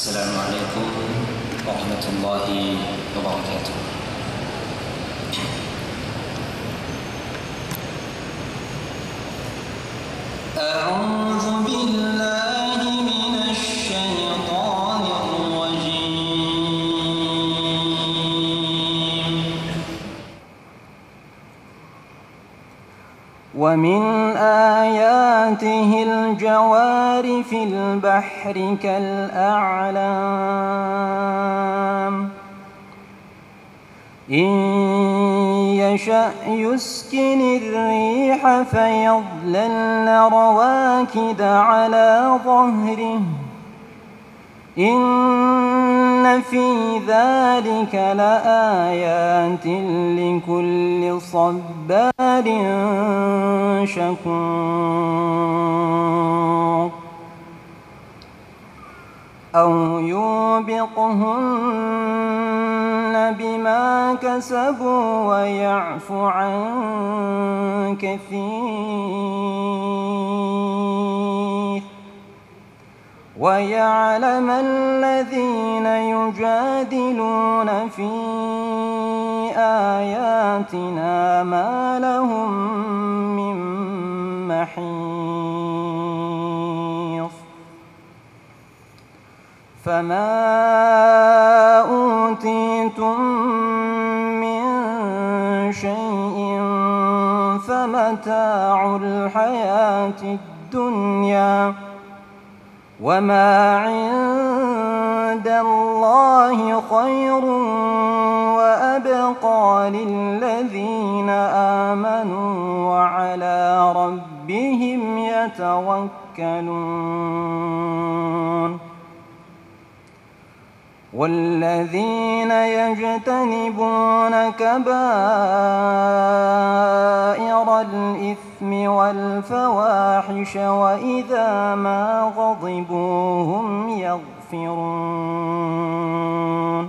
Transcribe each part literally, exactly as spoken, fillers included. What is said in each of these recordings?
السلام عليكم ورحمة الله وبركاته. أعوذ بالله من الشيطان الرجيم. ومن آياته الجوار في البحر كالأعلام إن يشأ يسكن الريح فيظللن رواكد على ظهره إن في ذلك لآيات لكل صبار شكور أو يوبقهن بما كسبوا ويعفو عن كثير ويعلم الذين يجادلون في آياتنا ما لهم من محيص فما أوتيتم من شيء فمتاع الحياة الدنيا وما عند الله خير وأبقى للذين آمنوا وعلى ربهم يتوكلون والذين يجتنبون كبائر الإثم والفواحش وإذا ما غضبوا هم يغفرون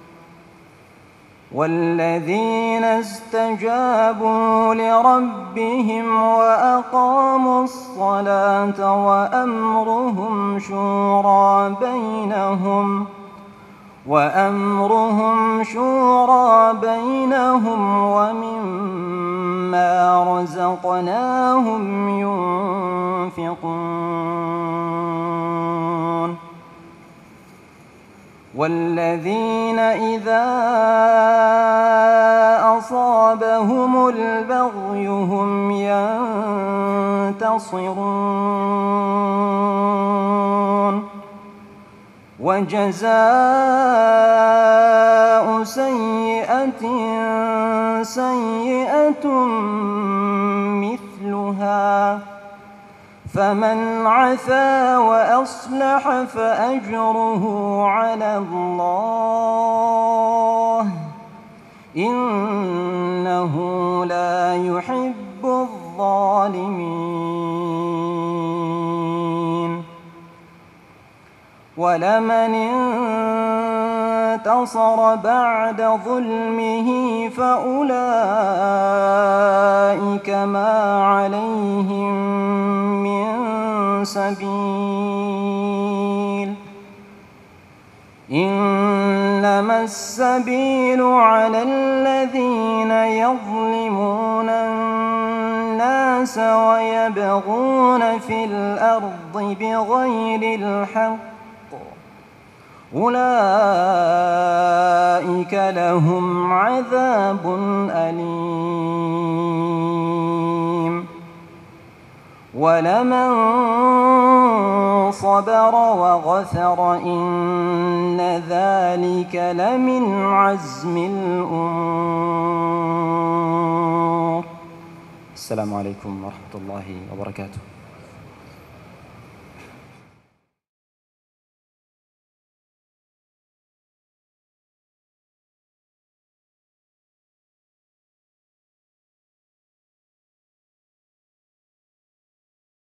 والذين استجابوا لربهم وأقاموا الصلاة وأمرهم شورى بينهم وأمرهم شورى بينهم ومما رزقناهم ينفقون والذين إذا أصابهم البغي هم ينتصرون وجزاء سيئة سيئة مثلها فمن عفا وأصلح فأجره على الله إنه لا يحب الظالمين ولمن انتصر بعد ظلمه فأولئك ما عليهم من سبيل إنما السبيل على الذين يظلمون الناس ويبغون في الأرض بغير الحق أولئك لهم عذاب أليم ولمن صبر وغفر إن ذلك لمن عزم الأمور. السلام عليكم ورحمة الله وبركاته.